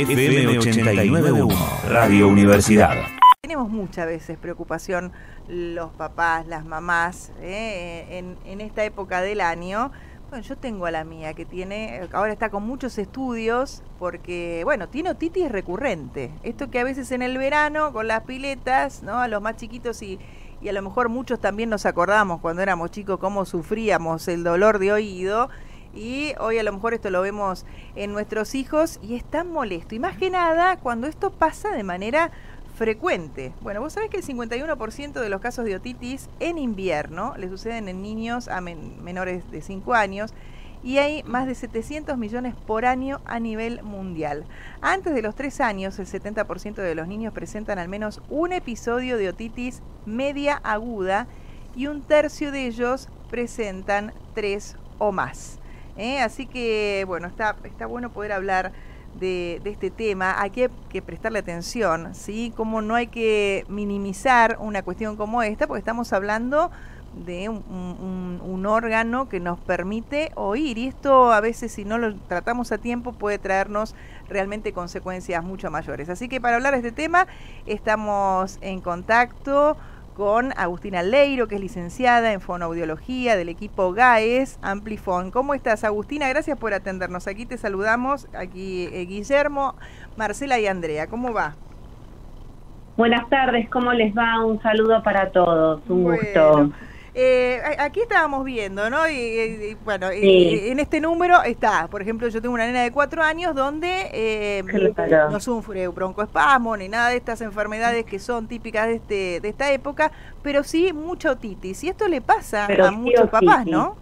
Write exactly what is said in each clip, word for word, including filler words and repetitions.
F M ochenta y nueve punto uno, Radio Universidad. Tenemos muchas veces preocupación los papás, las mamás, ¿eh? en, en esta época del año. Bueno, yo tengo a la mía que tiene, ahora está con muchos estudios porque, bueno, tiene otitis recurrente. Esto que a veces en el verano con las piletas, ¿no? A los más chiquitos y, y a lo mejor muchos también nos acordamos cuando éramos chicos cómo sufríamos el dolor de oído. Y hoy a lo mejor esto lo vemos en nuestros hijos y es tan molesto. Y más que nada cuando esto pasa de manera frecuente. Bueno, vos sabés que el cincuenta y uno por ciento de los casos de otitis en invierno le suceden en niños a men menores de cinco años y hay más de setecientos millones por año a nivel mundial. Antes de los tres años, el setenta por ciento de los niños presentan al menos un episodio de otitis media aguda y un tercio de ellos presentan tres o más. ¿Eh? Así que, bueno, está, está bueno poder hablar de, de este tema. Hay que, que prestarle atención, ¿sí? Como no hay que minimizar una cuestión como esta, porque estamos hablando de un, un, un órgano que nos permite oír, y esto a veces si no lo tratamos a tiempo puede traernos realmente consecuencias mucho mayores. Así que para hablar de este tema estamos en contacto con Agustina Leiro, que es licenciada en fonoaudiología del equipo GAES Amplifon. ¿Cómo estás, Agustina? Gracias por atendernos. Aquí te saludamos, aquí eh, Guillermo, Marcela y Andrea. ¿Cómo va? Buenas tardes, ¿cómo les va? Un saludo para todos, un bueno. gusto. Eh, aquí estábamos viendo, ¿no? Y, y bueno, sí. en este número está, por ejemplo, yo tengo una nena de cuatro años donde eh, claro. no sufre broncoespasmo ni nada de estas enfermedades que son típicas de este de esta época, pero sí mucha otitis. Y esto le pasa pero a muchos otitis. papás, ¿no?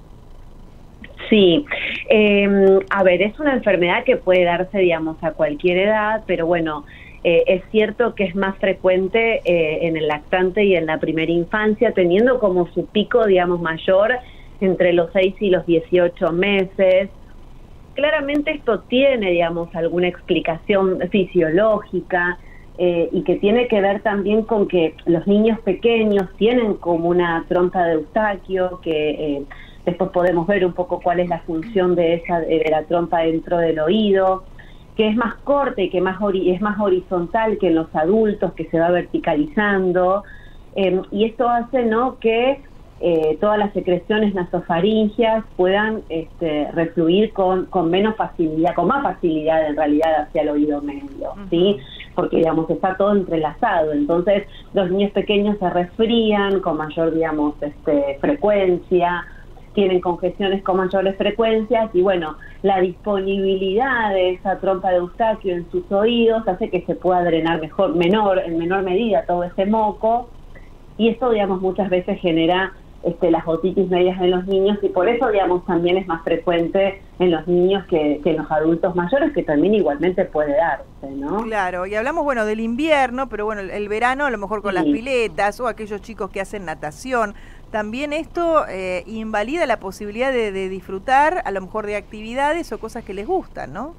Sí, eh, a ver, es una enfermedad que puede darse, digamos, a cualquier edad, pero bueno, Eh, es cierto que es más frecuente eh, en el lactante y en la primera infancia, teniendo como su pico, digamos, mayor entre los seis y los dieciocho meses. Claramente esto tiene, digamos, alguna explicación fisiológica eh, y que tiene que ver también con que los niños pequeños tienen como una trompa de Eustaquio, que eh, después podemos ver un poco cuál es la función de, esa, de la trompa dentro del oído, que es más corta y que más ori es más horizontal que en los adultos, que se va verticalizando, eh, y esto hace, ¿no?, que eh, todas las secreciones nasofaringias puedan este, refluir con, con menos facilidad, con más facilidad en realidad hacia el oído medio, ¿sí? Porque, digamos, está todo entrelazado. Entonces los niños pequeños se resfrían con mayor, digamos, este, frecuencia, tienen congestiones con mayores frecuencias y bueno, la disponibilidad de esa trompa de Eustaquio en sus oídos hace que se pueda drenar mejor, menor, en menor medida todo ese moco, y esto, digamos, muchas veces genera este, las otitis medias en los niños, y por eso, digamos, también es más frecuente en los niños que, que en los adultos mayores, que también igualmente puede darse, ¿no? Claro, y hablamos, bueno, del invierno, pero bueno, el, el verano a lo mejor con sí. las piletas o aquellos chicos que hacen natación. También esto eh, invalida la posibilidad de, de disfrutar a lo mejor de actividades o cosas que les gustan, ¿no?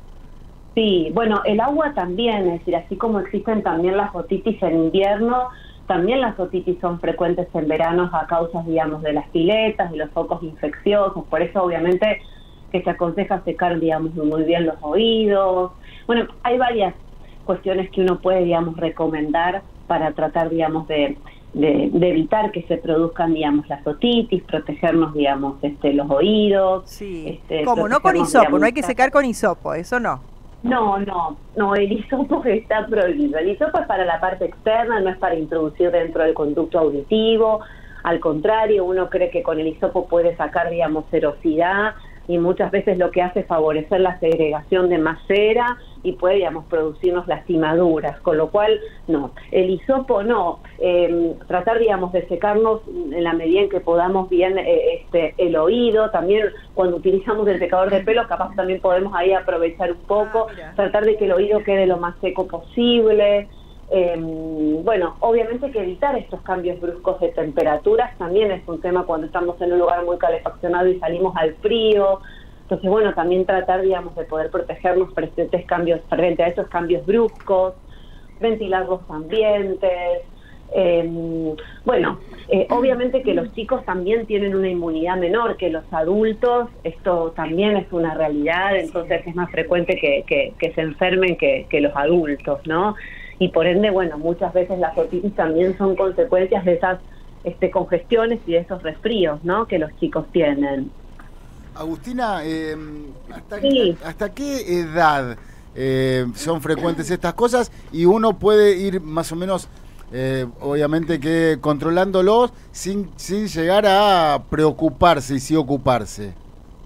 Sí, bueno, el agua también, es decir, así como existen también las otitis en invierno, también las otitis son frecuentes en verano a causa, digamos, de las piletas, de los focos infecciosos. Por eso obviamente que se aconseja secar, digamos, muy bien los oídos. Bueno, hay varias cuestiones que uno puede, digamos, recomendar para tratar, digamos, de... De, de evitar que se produzcan, digamos, las otitis, protegernos, digamos, este, los oídos. Sí, este, como no con hisopo, digamos, no hay que secar con hisopo, eso no. No, no, no, el hisopo está prohibido. El hisopo es para la parte externa, no es para introducir dentro del conducto auditivo. Al contrario, uno cree que con el hisopo puede sacar, digamos, serosidad, y muchas veces lo que hace es favorecer la segregación de más cera y puede, digamos, producirnos lastimaduras, con lo cual, no, el hisopo no, eh, tratar, digamos, de secarnos en la medida en que podamos bien eh, este, el oído, también cuando utilizamos el secador de pelo, capaz también podemos ahí aprovechar un poco, ah, tratar de que el oído quede lo más seco posible. Eh, bueno, obviamente que evitar estos cambios bruscos de temperaturas también es un tema cuando estamos en un lugar muy calefaccionado y salimos al frío. Entonces, bueno, también tratar, digamos, de poder protegernos frente a estos cambios, frente a esos cambios bruscos, ventilar los ambientes, Eh, bueno, eh, obviamente que los chicos también tienen una inmunidad menor que los adultos, esto también es una realidad, entonces es más frecuente que, que, que se enfermen que, que los adultos, ¿no? Y por ende, bueno, muchas veces las otitis también son consecuencias de esas este, congestiones y de esos resfríos, ¿no?, que los chicos tienen. Agustina, eh, ¿hasta, sí. ¿hasta qué edad eh, son frecuentes estas cosas? Y uno puede ir más o menos... Eh, obviamente que controlándolos sin, sin llegar a preocuparse y sí ocuparse.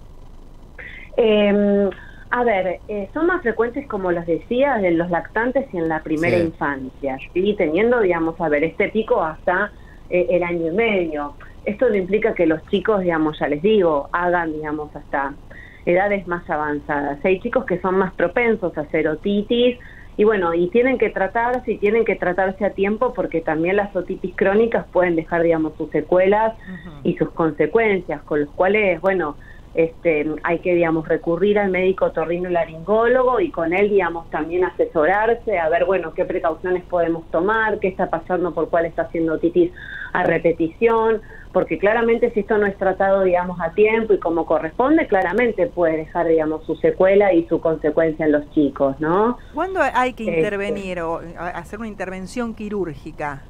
Eh, a ver, eh, son más frecuentes, como les decía, en los lactantes y en la primera sí. infancia, ¿sí? Teniendo, digamos, a ver, este pico hasta eh, el año y medio. Esto no implica que los chicos, digamos, ya les digo, hagan, digamos, hasta edades más avanzadas. Hay chicos que son más propensos a hacer otitis, y bueno, y tienen que tratarse, y tienen que tratarse a tiempo, porque también las otitis crónicas pueden dejar, digamos, sus secuelas uh-huh. y sus consecuencias, con los cuales, bueno, este, hay que, digamos, recurrir al médico otorrinolaringólogo y con él, digamos, también asesorarse, a ver, bueno, qué precauciones podemos tomar, qué está pasando, por cuál está haciendo otitis a repetición, porque claramente si esto no es tratado, digamos, a tiempo y como corresponde, claramente puede dejar, digamos, su secuela y su consecuencia en los chicos, ¿no? ¿Cuándo hay que este, intervenir o hacer una intervención quirúrgica?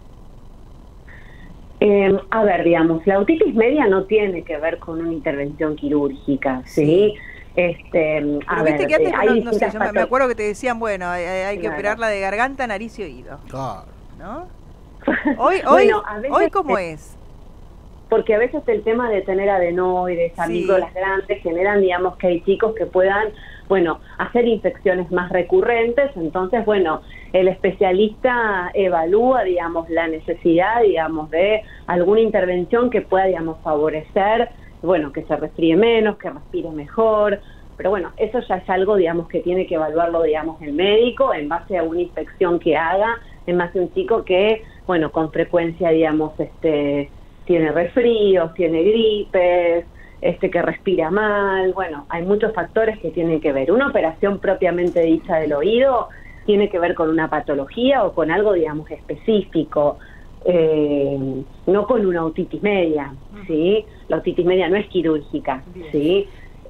Eh, a ver, digamos, la otitis media no tiene que ver con una intervención quirúrgica, ¿sí? Este, Pero a viste ver, que antes, eh, hay no, no sé, yo me, me acuerdo que te decían, bueno, hay, hay que claro. operarla de garganta, nariz y oído. Claro. ¿No? Hoy, hoy, bueno, a veces, hoy ¿cómo es? Porque a veces el tema de tener adenoides, sí. amígdalas grandes, generan, digamos, que hay chicos que puedan, bueno, hacer infecciones más recurrentes. Entonces, bueno, el especialista evalúa, digamos, la necesidad, digamos, de alguna intervención que pueda, digamos, favorecer, bueno, que se resfríe menos, que respire mejor. Pero bueno, eso ya es algo, digamos, que tiene que evaluarlo, digamos, el médico en base a una inspección que haga, en base a un chico que, bueno, con frecuencia, digamos, este... tiene resfríos, tiene gripes, este que respira mal, bueno, hay muchos factores que tienen que ver. Una operación propiamente dicha del oído tiene que ver con una patología o con algo, digamos, específico, eh, no con una otitis media, ¿sí? La otitis media no es quirúrgica, ¿sí?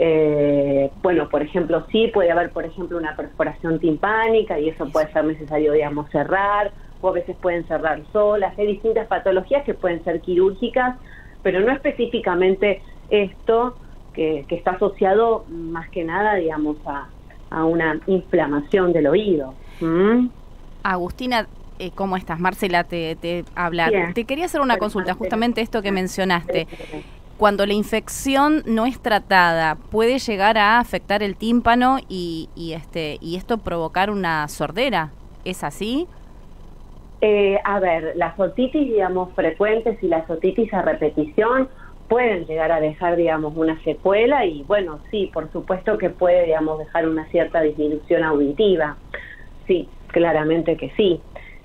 Eh, bueno, por ejemplo, sí puede haber, por ejemplo, una perforación timpánica y eso puede ser necesario, digamos, cerrar, o a veces pueden cerrar solas. Hay distintas patologías que pueden ser quirúrgicas, pero no específicamente esto que, que está asociado más que nada, digamos, a, a una inflamación del oído. ¿Mm? Agustina, eh, ¿cómo estás? Marcela te, te habla. Bien. Te quería hacer una consulta, justamente esto que mencionaste. Cuando la infección no es tratada, ¿puede llegar a afectar el tímpano y, y, este, y esto provocar una sordera? ¿Es así? Eh, a ver, las otitis, digamos, frecuentes y las otitis a repetición pueden llegar a dejar, digamos, una secuela y, bueno, sí, por supuesto que puede, digamos, dejar una cierta disminución auditiva. Sí, claramente que sí.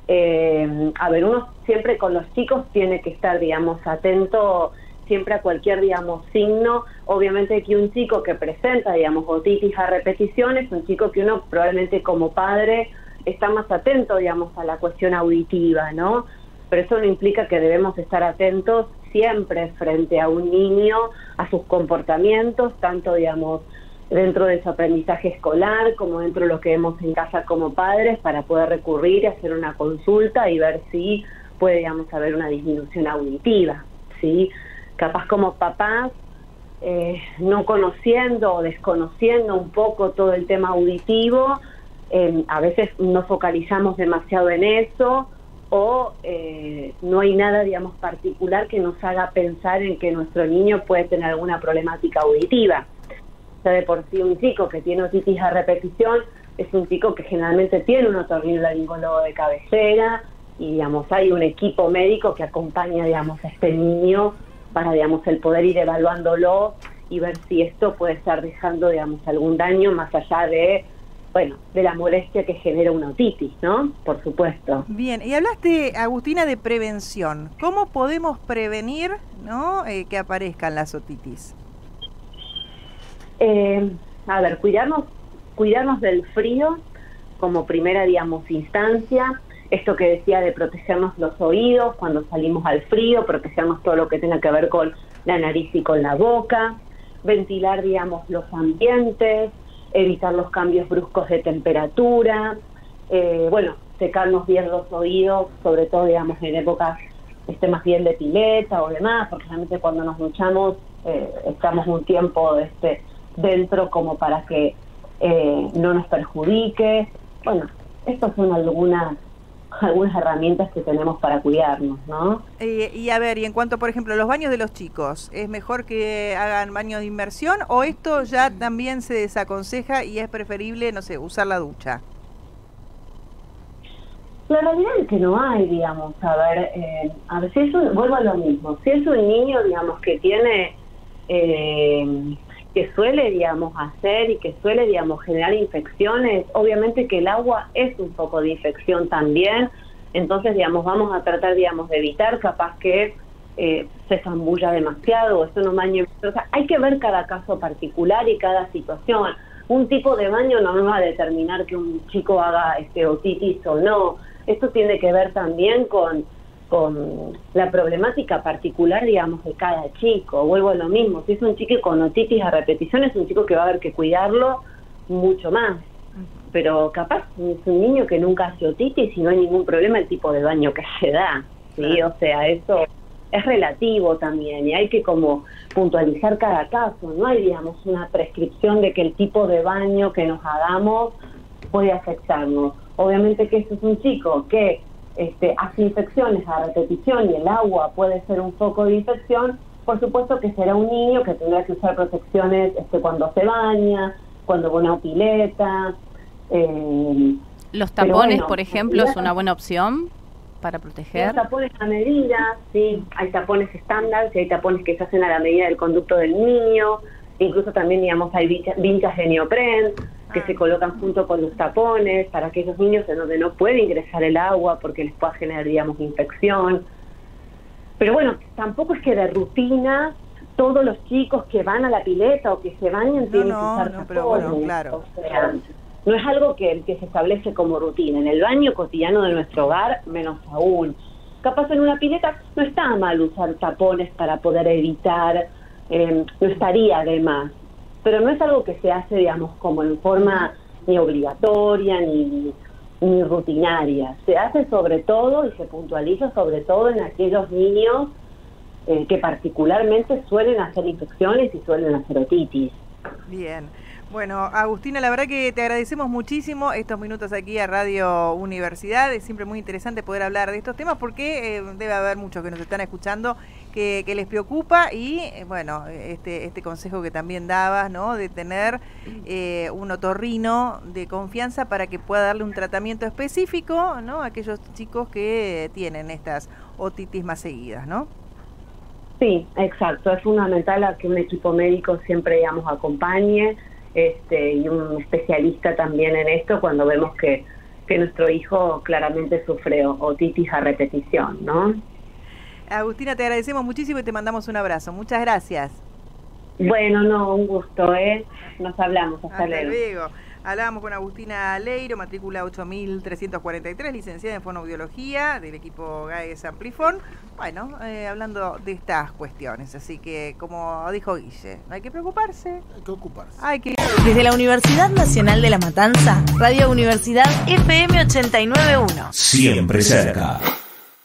Eh, a ver, uno siempre con los chicos tiene que estar, digamos, atento siempre a cualquier, digamos, signo. Obviamente que un chico que presenta, digamos, otitis a repetición es un chico que uno probablemente como padre está más atento, digamos, a la cuestión auditiva, ¿no? Pero eso no implica que debemos estar atentos siempre frente a un niño, a sus comportamientos, tanto, digamos, dentro de su aprendizaje escolar, como dentro de lo que vemos en casa como padres, para poder recurrir y hacer una consulta y ver si puede, digamos, haber una disminución auditiva, ¿sí? Capaz como papás, eh, no conociendo o desconociendo un poco todo el tema auditivo, Eh, a veces no focalizamos demasiado en eso o eh, no hay nada, digamos, particular que nos haga pensar en que nuestro niño puede tener alguna problemática auditiva. O sea, de por sí un chico que tiene otitis a repetición es un chico que generalmente tiene un otorrinolaringólogo de cabecera y, digamos, hay un equipo médico que acompaña, digamos, a este niño para, digamos, el poder ir evaluándolo y ver si esto puede estar dejando, digamos, algún daño más allá de bueno, de la molestia que genera una otitis, ¿no? Por supuesto. Bien, y hablaste, Agustina, de prevención. ¿Cómo podemos prevenir, ¿no?, eh, que aparezcan las otitis? Eh, a ver, cuidarnos, cuidarnos del frío como primera, digamos, instancia. esto que decía de protegernos los oídos cuando salimos al frío, protegernos todo lo que tenga que ver con la nariz y con la boca, ventilar, digamos, los ambientes, evitar los cambios bruscos de temperatura, eh, bueno, secarnos bien los oídos, sobre todo, digamos, en épocas este, más bien de pileta o demás, porque realmente cuando nos duchamos eh, estamos un tiempo este, dentro como para que eh, no nos perjudique. Bueno, estas son algunas algunas herramientas que tenemos para cuidarnos, ¿no? Eh, y a ver, y en cuanto, por ejemplo, a los baños de los chicos, ¿es mejor que hagan baños de inmersión o esto ya también se desaconseja y es preferible, no sé, usar la ducha? La realidad es que no hay, digamos, a ver, eh, a ver si es un, vuelvo a lo mismo, si es un niño, digamos, que tiene, eh, que suele, digamos, hacer y que suele, digamos, generar infecciones, obviamente que el agua es un poco de infección también, entonces, digamos, vamos a tratar, digamos, de evitar capaz que eh, se zambulla demasiado o esto no bañe, o sea, hay que ver cada caso particular y cada situación. Un tipo de baño no nos va a determinar que un chico haga este otitis o no. Esto tiene que ver también con, con la problemática particular, digamos, de cada chico. Vuelvo a lo mismo, si es un chico con otitis a repetición, es un chico que va a haber que cuidarlo mucho más. Pero capaz es un niño que nunca hace otitis y no hay ningún problema el tipo de baño que se da, ¿sí? O sea, eso es relativo también y hay que como puntualizar cada caso. No hay, digamos, una prescripción de que el tipo de baño que nos hagamos puede afectarnos. Obviamente que este es un chico que este, hace infecciones a repetición y el agua puede ser un foco de infección, por supuesto que será un niño que tendrá que usar protecciones este, cuando se baña, cuando va a una pileta. Eh, ¿Los tapones, bueno, por ejemplo, es una buena opción para proteger? Los tapones a medida, sí, hay tapones estándar, y hay tapones que se hacen a la medida del conducto del niño, incluso también, digamos, hay vinchas de neopren que se colocan junto con los tapones para aquellos niños en donde no puede ingresar el agua porque les pueda generar, digamos, infección. Pero bueno, tampoco es que de rutina todos los chicos que van a la pileta o que se bañan no, tienen no, que usar no, tapones. pero bueno, claro. O sea, no es algo que, que se establece como rutina. En el baño cotidiano de nuestro hogar, menos aún. Capaz en una pileta no está mal usar tapones para poder evitar, eh, no estaría de más. Pero no es algo que se hace, digamos, como en forma ni obligatoria ni, ni rutinaria. Se hace sobre todo y se puntualiza sobre todo en aquellos niños eh, que particularmente suelen hacer infecciones y suelen hacer otitis. Bien. Bueno, Agustina, la verdad que te agradecemos muchísimo estos minutos aquí a Radio Universidad. Es siempre muy interesante poder hablar de estos temas porque eh, debe haber muchos que nos están escuchando que, que les preocupa y, eh, bueno, este, este consejo que también dabas, ¿no? De tener eh, un otorrino de confianza para que pueda darle un tratamiento específico, ¿no? A aquellos chicos que tienen estas otitis más seguidas, ¿no? Sí, exacto. Es fundamental que un equipo médico siempre, digamos, acompañe. Este, y un especialista también en esto cuando vemos que, que nuestro hijo claramente sufre otitis a repetición, ¿no? Agustina, te agradecemos muchísimo y te mandamos un abrazo. Muchas gracias. Bueno, no, un gusto, ¿eh? Nos hablamos, hasta, hasta luego. luego. Hablábamos con Agustina Leiro, matrícula ocho mil trescientos cuarenta y tres, licenciada en fonoaudiología del equipo GAES Amplifon. Bueno, eh, hablando de estas cuestiones, así que como dijo Guille, no hay que preocuparse. Hay que ocuparse. Hay que... Desde la Universidad Nacional de La Matanza, Radio Universidad F M ochenta y nueve punto uno. Siempre cerca.